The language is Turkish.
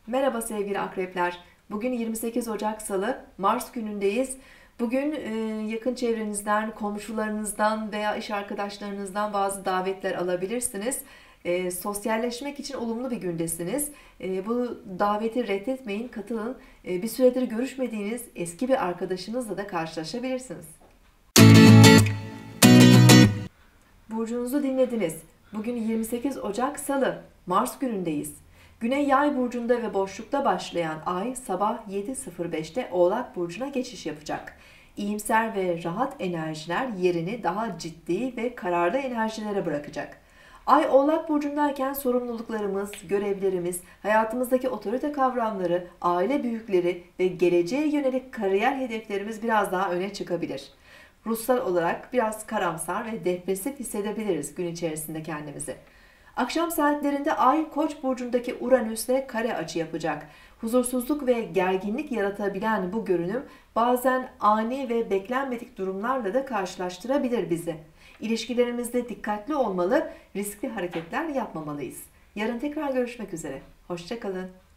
Merhaba sevgili akrepler. Bugün 28 Ocak Salı, Mars günündeyiz. Bugün yakın çevrenizden, komşularınızdan veya iş arkadaşlarınızdan bazı davetler alabilirsiniz. Sosyalleşmek için olumlu bir gündesiniz. Bu daveti reddetmeyin, katılın. Bir süredir görüşmediğiniz eski bir arkadaşınızla da karşılaşabilirsiniz. Burcunuzu dinlediniz. Bugün 28 Ocak Salı, Mars günündeyiz. Güney Yay burcunda ve boşlukta başlayan ay sabah 7.05'te Oğlak burcuna geçiş yapacak. İyimser ve rahat enerjiler yerini daha ciddi ve kararlı enerjilere bırakacak. Ay Oğlak burcundayken sorumluluklarımız, görevlerimiz, hayatımızdaki otorite kavramları, aile büyükleri ve geleceğe yönelik kariyer hedeflerimiz biraz daha öne çıkabilir. Ruhsal olarak biraz karamsar ve depresif hissedebiliriz gün içerisinde kendimizi. Akşam saatlerinde Ay Koç burcundaki Uranüs'le kare açı yapacak. Huzursuzluk ve gerginlik yaratabilen bu görünüm bazen ani ve beklenmedik durumlarla da karşılaştırabilir bizi. İlişkilerimizde dikkatli olmalı, riskli hareketler yapmamalıyız. Yarın tekrar görüşmek üzere. Hoşça kalın.